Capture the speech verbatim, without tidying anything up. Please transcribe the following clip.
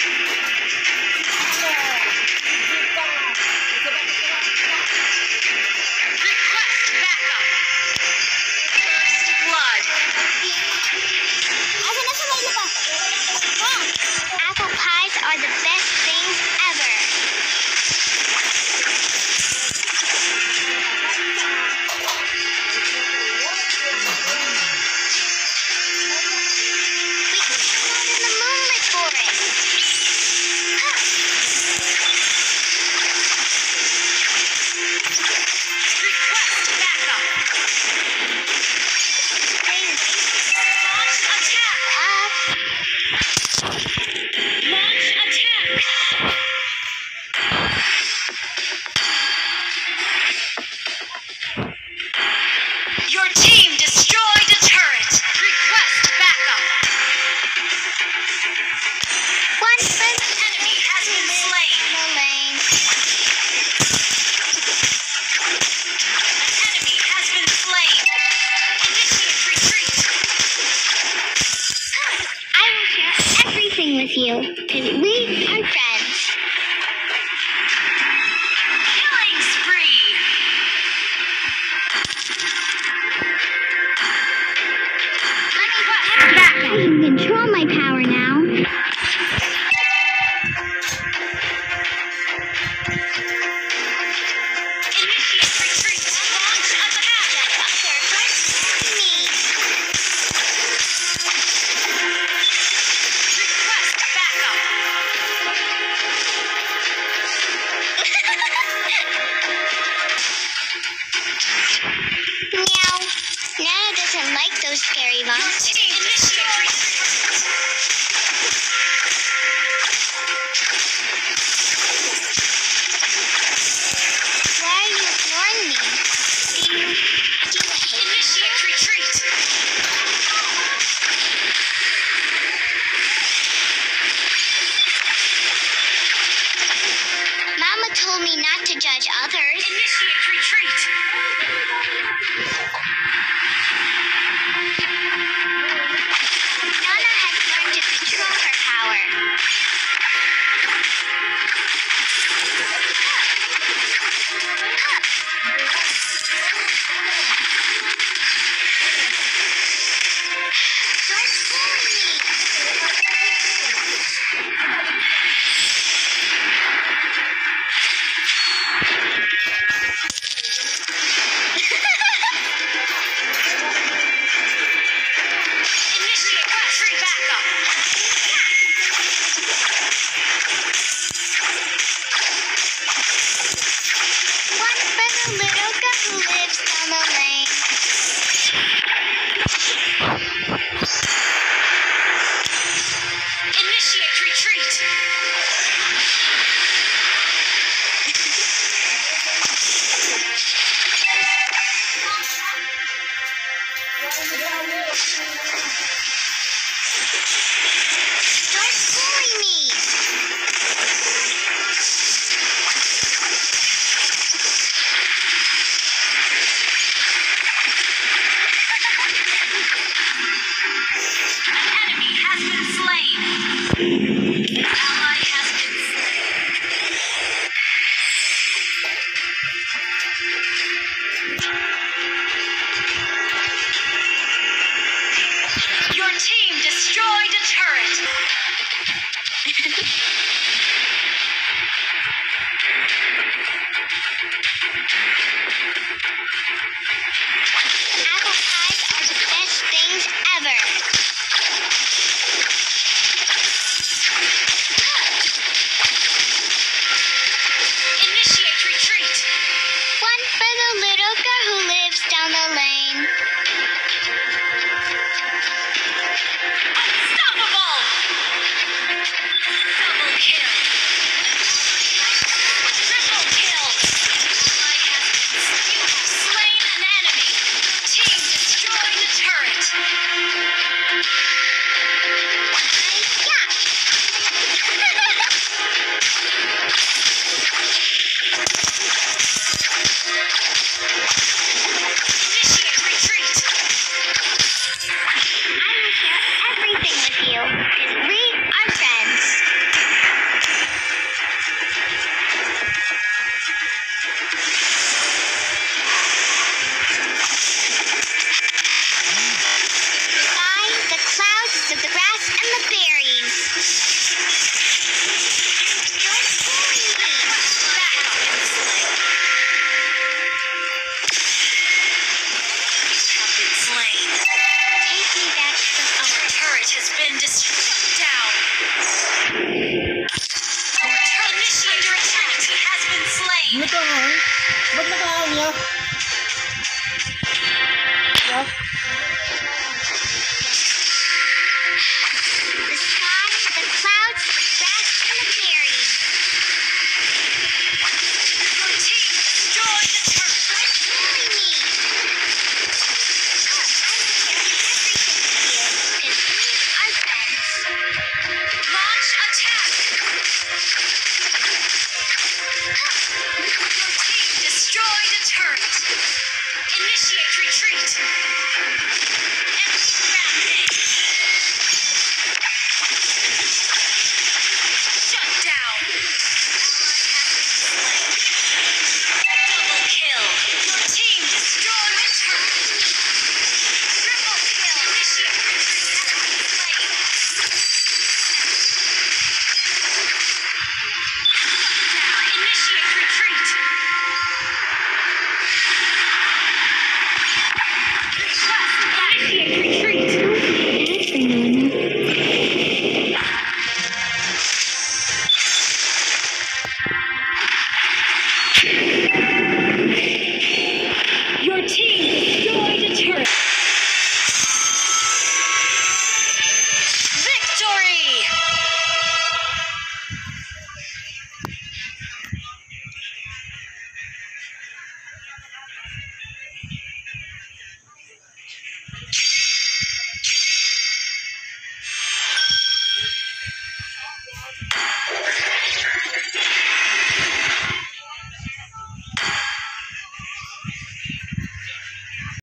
Apple pies are the best things ever. We can hang out in the moonlit forest. Huh. Request backup. Launch attack. Launch attack. Your team destroyed a turret. Request backup. One foot Enemy has been slain. in the lane. An enemy has been slain. Initiate retreat. I will share everything with you, because we are friends. Killing spree. Request I backup. can control my power now. Initiate retreat. Launch attack. Me. Request backup. Meow. Nana doesn't like those scary Your monsters. team initiate retreat. Why are you ignoring me? Do you, do you hate me? Initiate retreat. Mama told me not to judge others. Initiate retreat. Nana has learned to control her power. Don't Initiate retreat backup. One for the little girl who lives down the lane. Initiate retreat.